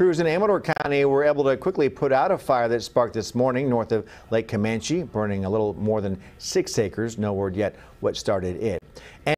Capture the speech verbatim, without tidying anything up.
Crews in Amador County were able to quickly put out a fire that sparked this morning north of Lake Camanche, burning a little more than six acres. No word yet what started it.